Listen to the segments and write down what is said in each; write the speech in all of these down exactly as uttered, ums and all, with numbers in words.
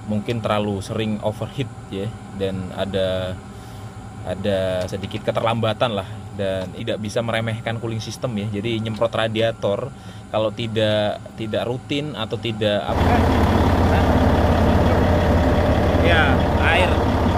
mungkin terlalu sering overheat ya, dan ada ada sedikit keterlambatan lah, dan tidak bisa meremehkan cooling system ya. Jadi nyemprot radiator kalau tidak tidak rutin atau tidak apa ya, air.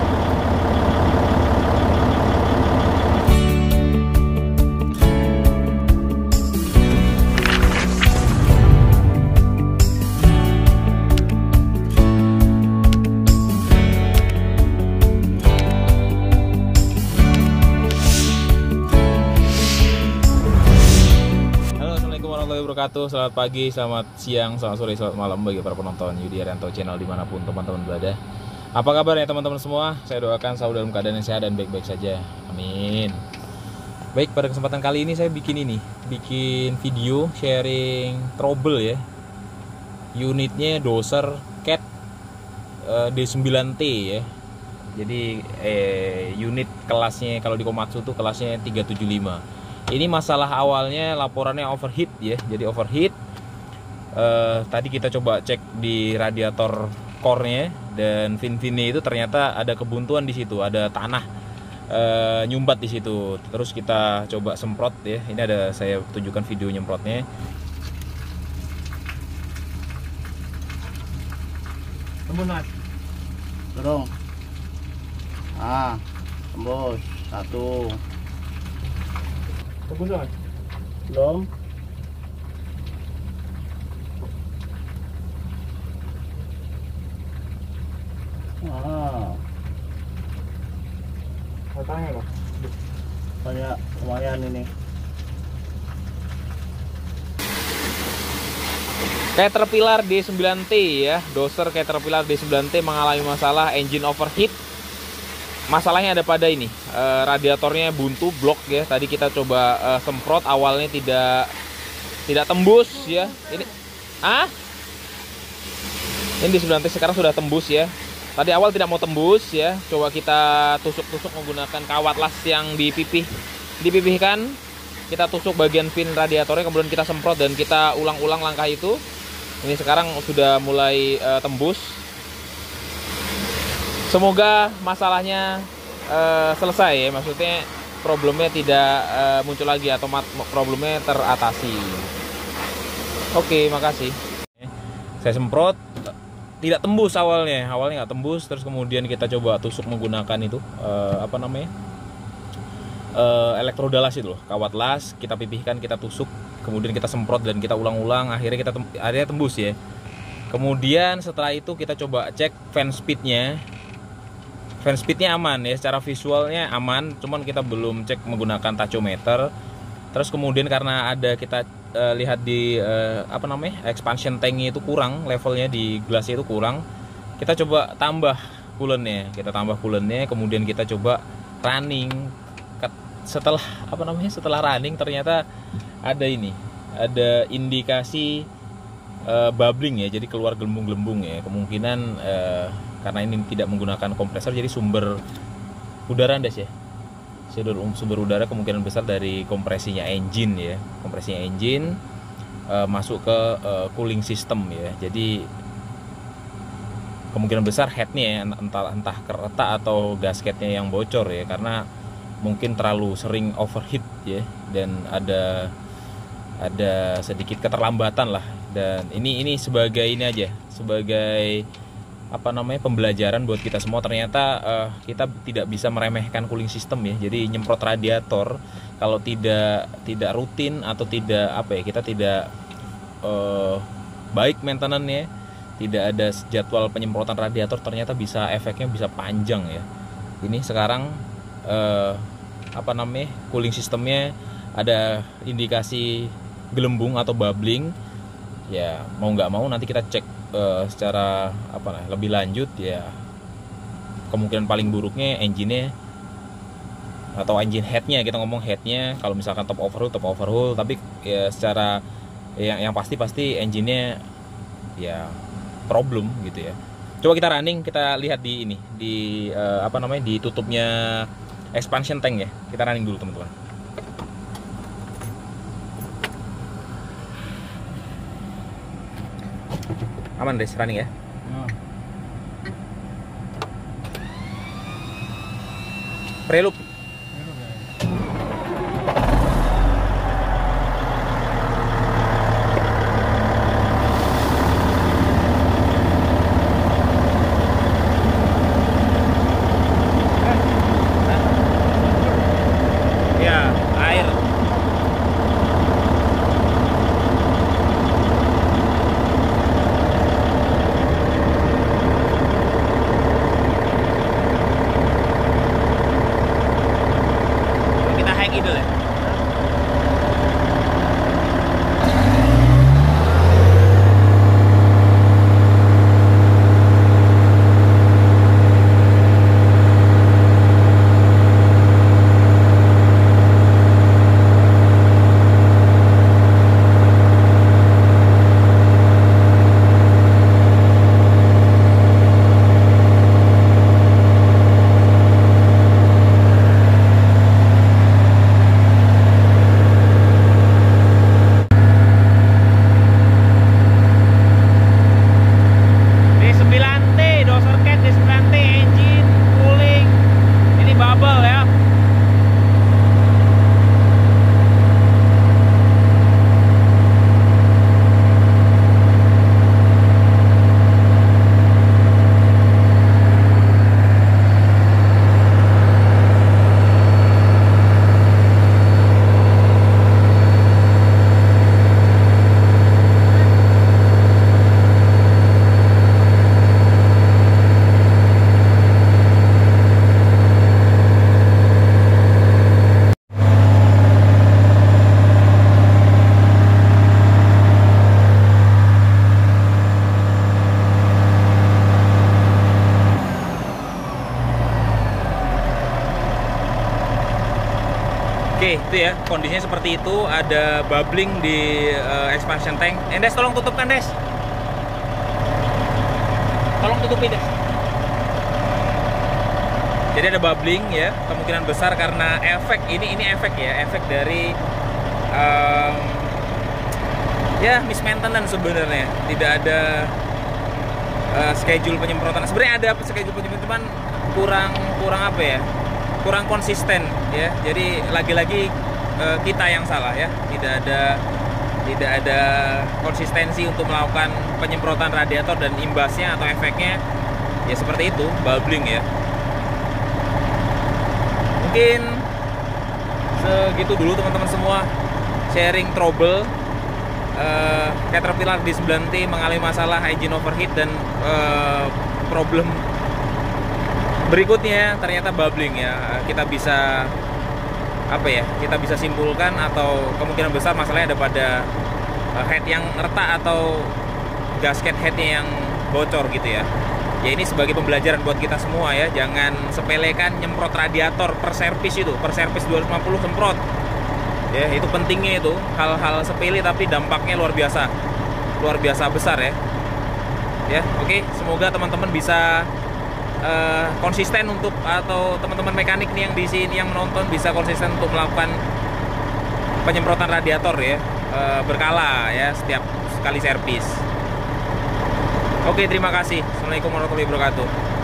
Selamat pagi, selamat siang, selamat sore, selamat malam bagi para penonton Yudi Arianto Channel dimanapun teman-teman berada. Apa kabar ya teman-teman semua? Saya doakan selalu dalam keadaan yang sehat dan baik-baik saja. Amin. Baik, pada kesempatan kali ini saya bikin ini, bikin video sharing trouble ya. Unitnya Doser Cat uh, D sembilan T ya. Jadi eh, unit kelasnya kalau di Komatsu tuh kelasnya tiga tujuh lima. Ini masalah awalnya laporannya overheat ya, jadi overheat. Eh, tadi kita coba cek di radiator core-nya dan fin-finnya itu ternyata ada kebuntuan di situ, ada tanah eh, nyumbat di situ. Terus kita coba semprot ya. Ini ada saya tunjukkan video nyemprotnya. Tembus mas, dorong. Ah, tembus satu. Tembus mas, belum. Ah, katanya loh, banyak lumayan ini. Caterpillar D sembilan T ya, Doser Caterpillar D sembilan T mengalami masalah engine overheat. Masalahnya ada pada ini, e, radiatornya buntu, blok ya. Tadi kita coba e, semprot, awalnya tidak tidak tembus ya. Ini, ah, ini D sembilan T sekarang sudah tembus ya. Tadi awal tidak mau tembus ya. Coba kita tusuk-tusuk menggunakan kawat las yang dipipih, dipipihkan. Kita tusuk bagian pin radiatornya, kemudian kita semprot dan kita ulang-ulang langkah itu. Ini sekarang sudah mulai e, tembus. Semoga masalahnya uh, selesai ya, maksudnya problemnya tidak uh, muncul lagi atau problemnya teratasi. Oke, makasih. Saya semprot, tidak tembus awalnya, awalnya nggak tembus, terus kemudian kita coba tusuk menggunakan itu uh, apa namanya, uh, elektroda las itu loh, kawat las, kita pipihkan, kita tusuk, kemudian kita semprot dan kita ulang-ulang, akhirnya kita tem akhirnya tembus ya. Kemudian setelah itu kita coba cek fan speednya. Fan speednya aman ya, secara visualnya aman, cuman kita belum cek menggunakan tachometer. Terus kemudian karena ada kita uh, lihat di uh, apa namanya, expansion tanknya itu kurang, levelnya di gelasnya itu kurang, kita coba tambah coolant-nya, kita tambah coolant-nya, kemudian kita coba running. Setelah apa namanya, setelah running ternyata ada ini, ada indikasi uh, bubbling ya, jadi keluar gelembung-gelembung ya, kemungkinan uh, karena ini tidak menggunakan kompresor, jadi sumber udara ndas ya, sumber, sumber udara kemungkinan besar dari kompresinya engine ya, kompresinya engine uh, masuk ke uh, cooling system ya. Jadi kemungkinan besar headnya ya, entah entah kereta atau gasketnya yang bocor ya, karena mungkin terlalu sering overheat ya, dan ada ada sedikit keterlambatan lah. Dan ini ini sebagai ini aja, sebagai apa namanya, pembelajaran buat kita semua. Ternyata uh, kita tidak bisa meremehkan cooling system ya. Jadi nyemprot radiator kalau tidak tidak rutin atau tidak apa ya, kita tidak uh, baik maintenance-nya, tidak ada jadwal penyemprotan radiator, ternyata bisa efeknya bisa panjang ya. Ini sekarang uh, apa namanya, cooling systemnya ada indikasi gelembung atau bubbling ya. Mau nggak mau nanti kita cek Uh, secara apa nah, lebih lanjut ya. Kemungkinan paling buruknya engine-nya atau engine head-nya, kita ngomong head-nya, kalau misalkan top overhaul top overhaul, tapi ya secara yang yang pasti pasti engine-nya ya problem gitu ya. Coba kita running, kita lihat di ini di uh, apa namanya, di tutupnya expansion tank ya. Kita running dulu teman-teman. Aman deh running ya. Hmm. Prelup. Ya, air. Kita high idle ya. Oke, itu ya kondisinya seperti itu. Ada bubbling di uh, expansion tank. Eh, Des, tolong tutupkan, Des. Tolong tutupi, Des. Jadi ada bubbling ya, kemungkinan besar karena efek ini ini efek ya, efek dari um, ya mismaintenance sebenarnya. Tidak ada uh, schedule penyemprotan. Sebenarnya ada schedule penyemprotan, cuman kurang kurang apa ya? kurang konsisten ya. Jadi lagi-lagi uh, kita yang salah ya. Tidak ada tidak ada konsistensi untuk melakukan penyemprotan radiator dan imbasnya atau efeknya ya seperti itu, bubbling ya. Mungkin segitu dulu teman-teman semua sharing trouble uh, Caterpillar D sembilan T mengalami masalah engine overheat dan uh, problem berikutnya ternyata bubbling ya. Kita bisa apa ya? Kita bisa simpulkan atau kemungkinan besar masalahnya ada pada head yang retak atau gasket headnya yang bocor gitu ya. Ya ini sebagai pembelajaran buat kita semua ya. Jangan sepelekan nyemprot radiator per servis itu, per servis dua ratus lima puluh semprot. Ya, itu pentingnya itu. Hal-hal sepele tapi dampaknya luar biasa. Luar biasa besar ya. Ya, oke, semoga teman-teman bisa Uh, konsisten untuk atau teman-teman mekanik nih yang di sini yang menonton bisa konsisten untuk melakukan penyemprotan radiator ya, uh, berkala ya setiap sekali servis. Oke, terima kasih. Assalamualaikum warahmatullahi wabarakatuh.